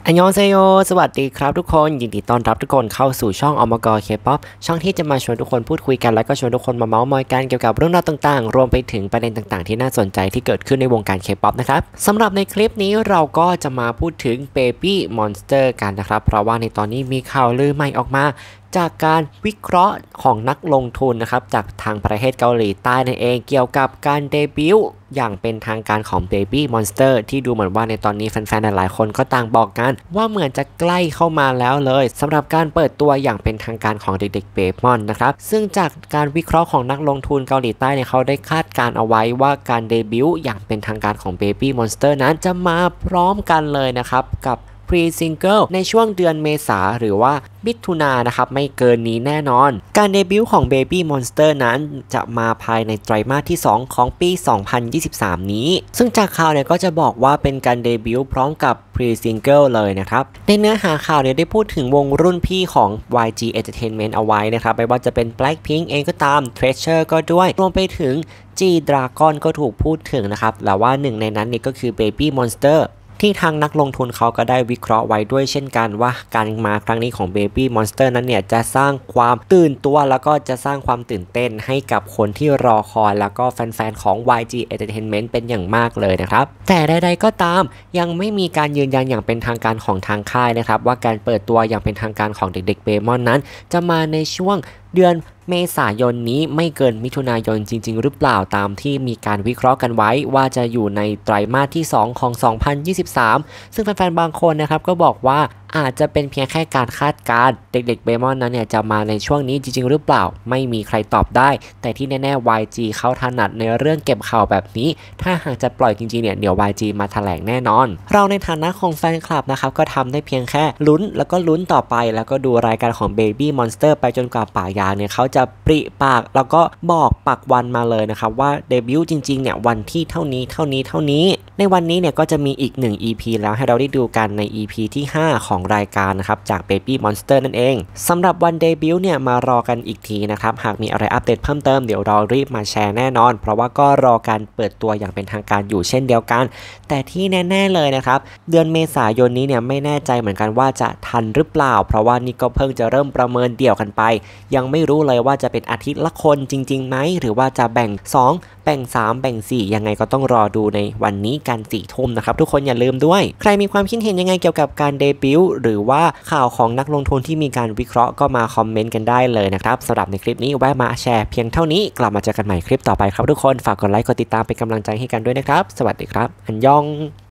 อันยองเซโยสวัสดีครับทุกคนยินดีต้อนรับทุกคนเข้าสู่ช่องอมกเคป๊อปช่องที่จะมาชวนทุกคนพูดคุยกันและก็ชวนทุกคนมาเมาส์มอยกันเกี่ยวกับเรื่องราวต่างๆรวมไปถึงประเด็นต่างๆที่น่าสนใจที่เกิดขึ้นในวงการเคป๊อปนะครับสำหรับในคลิปนี้เราก็จะมาพูดถึง Baby Monster กันนะครับเพราะว่าในตอนนี้มีข่าวลือใหม่ออกมาจากการวิเคราะห์ของนักลงทุนนะครับจากทางประเทศเกาหลีใต้นั่นเองเกี่ยวกับการเดบิวต์อย่างเป็นทางการของ Baby Monster ที่ดูเหมือนว่าในตอนนี้แฟนๆหลายๆคนก็ต่างบอกกันว่าเหมือนจะใกล้เข้ามาแล้วเลยสำหรับการเปิดตัวอย่างเป็นทางการของเด็กๆเบมอนนะครับซึ่งจากการวิเคราะห์ของนักลงทุนเกาหลีใต้เนี่ยเขาได้คาดการเอาไว้ว่าการเดบิวต์อย่างเป็นทางการของ Baby Monster นั้นจะมาพร้อมกันเลยนะครับกับPre-Single ในช่วงเดือนเมษาหรือว่ามิถุนายนนะครับไม่เกินนี้แน่นอนการเดบิวต์ของ Baby Monster นั้นจะมาภายในไตรมาสที่ 2 ของปี 2023 นี้ซึ่งจากข่าวเนี่ยก็จะบอกว่าเป็นการเดบิวต์พร้อมกับ Pre-Single เลยนะครับในเนื้อหาข่าวเนี่ยได้พูดถึงวงรุ่นพี่ของ YG Entertainment เอาไว้นะครับไม่ว่าจะเป็น Blackpink เองก็ตาม Treasure ก็ด้วยรวมไปถึง G-Dragon ก็ถูกพูดถึงนะครับแต่ว่าหนึ่งในนั้นนี่ก็คือ Baby Monsterที่ทางนักลงทุนเขาก็ได้วิเคราะห์ไว้ด้วยเช่นกันว่าการมาครั้งนี้ของ Baby Monster นั้นเนี่ยจะสร้างความตื่นตัวแล้วก็จะสร้างความตื่นเต้นให้กับคนที่รอคอยแล้วก็แฟนๆของ YG Entertainment เป็นอย่างมากเลยนะครับแต่ใดๆก็ตามยังไม่มีการยืนยันอย่างเป็นทางการของทางค่ายนะครับว่าการเปิดตัวอย่างเป็นทางการของเด็กๆเบมอนนั้นจะมาในช่วงเดือนเมษายนนี้ไม่เกินมิถุนายนจริงๆหรือเปล่าตามที่มีการวิเคราะห์กันไว้ว่าจะอยู่ในไตรมาสที่ 2 ของ 2023 ซึ่งแฟนๆบางคนนะครับก็บอกว่าอาจจะเป็นเพียงแค่การคาดการณ์เด็กๆเบมอนนั้นเนี่ยจะมาในช่วงนี้จริงๆหรือเปล่าไม่มีใครตอบได้แต่ที่แน่ๆ YG เขาถนัดในเรื่องเก็บข่าวแบบนี้ถ้าหากจะปล่อยจริงๆเนี่ยเดี๋ยว YG มาแถลงแน่นอนเราในฐานะของแฟนคลับนะครับก็ทำได้เพียงแค่ลุ้นแล้วก็ลุ้นต่อไปแล้วก็ดูรายการของ Baby Monster ไปจนกว่าป่ายางเนี่ยเขาจะปริปากแล้วก็บอกปักวันมาเลยนะครับว่าเดบิวต์จริงๆเนี่ยวันที่เท่านี้ในวันนี้เนี่ยก็จะมีอีก1 EP แล้วให้เราได้ดูกันใน EP ที่ 5 ของรายการนะครับจาก Baby Monster นั่นเองสำหรับวันเดบิวต์เนี่ยมารอกันอีกทีนะครับหากมีอะไรอัปเดตเพิ่มเติมเดี๋ยวเรารีบมาแชร์แน่นอนเพราะว่าก็รอการเปิดตัวอย่างเป็นทางการอยู่เช่นเดียวกันแต่ที่แน่ๆเลยนะครับเดือนเมษายนนี้เนี่ยไม่แน่ใจเหมือนกันว่าจะทันหรือเปล่าเพราะว่านี่ก็เพิ่งจะเริ่มประเมินเดี่ยวกันไปยังไม่รู้เลยว่าจะเป็นอาทิตย์ละคนจริงๆไหมหรือว่าจะแบ่ง2แบ่ง3แบ่ง4ยังไงก็ต้องรอดูในวันนี้กัน4 ทุ่มนะครับทุกคนอย่าลืมด้วยใครมีความคิดเห็นยังไงเกี่ยวกับการเดบิวต์หรือว่าข่าวของนักลงทุนที่มีการวิเคราะห์ก็มาคอมเมนต์กันได้เลยนะครับสำหรับในคลิปนี้แวะมาแชร์เพียงเท่านี้กลับมาเจอกันใหม่คลิปต่อไปครับทุกคนฝากกดไลค์กดติดตามเป็นกำลังใจให้กันด้วยนะครับสวัสดีครับอันยอง